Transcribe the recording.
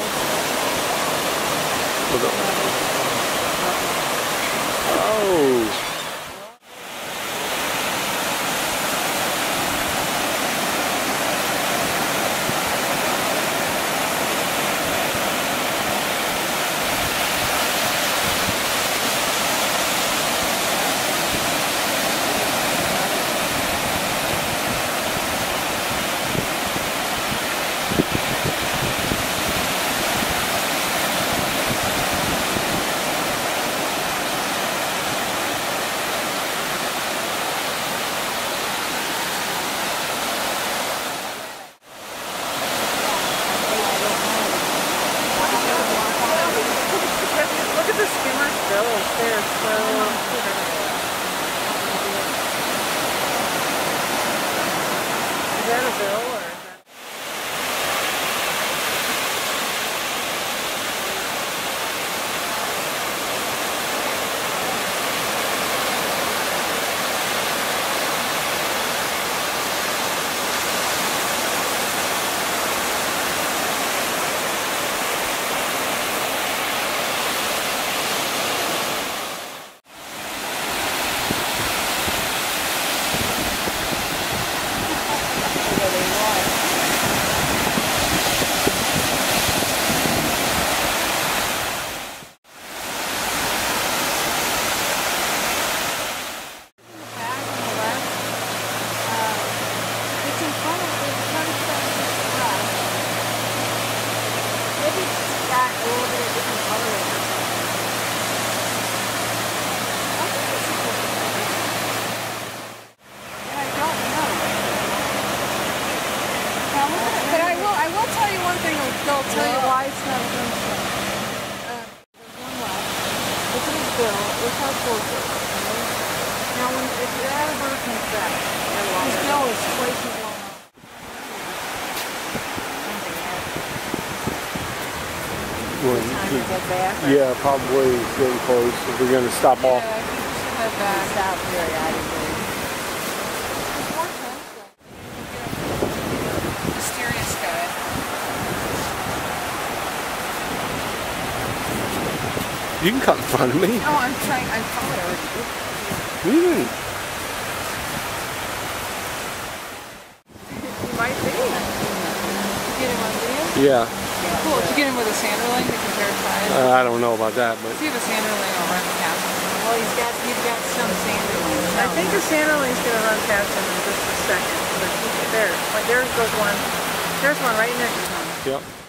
Oh. I'll tell you why it's not a Turnstone. There's one left. Look at his bill. Look how close it is. Now, if you're out of hurricane back, his bill is twice as long. Yeah, probably getting close if we're going to stop off. Yeah, I think we should head back. Stop periodically. Mysterious guy. You can come in front of me. No, I'm trying. I'm following. You might be. Did you get him on video? Yeah. Cool. Did you get him with a Sanderling to compare size? I don't know about that, but. See if a Sanderling will run past him. Well, you've got some Sanderlings. I think the Sanderling's going to run past him in just a second. But there goes one. There's one right next to him. Yep.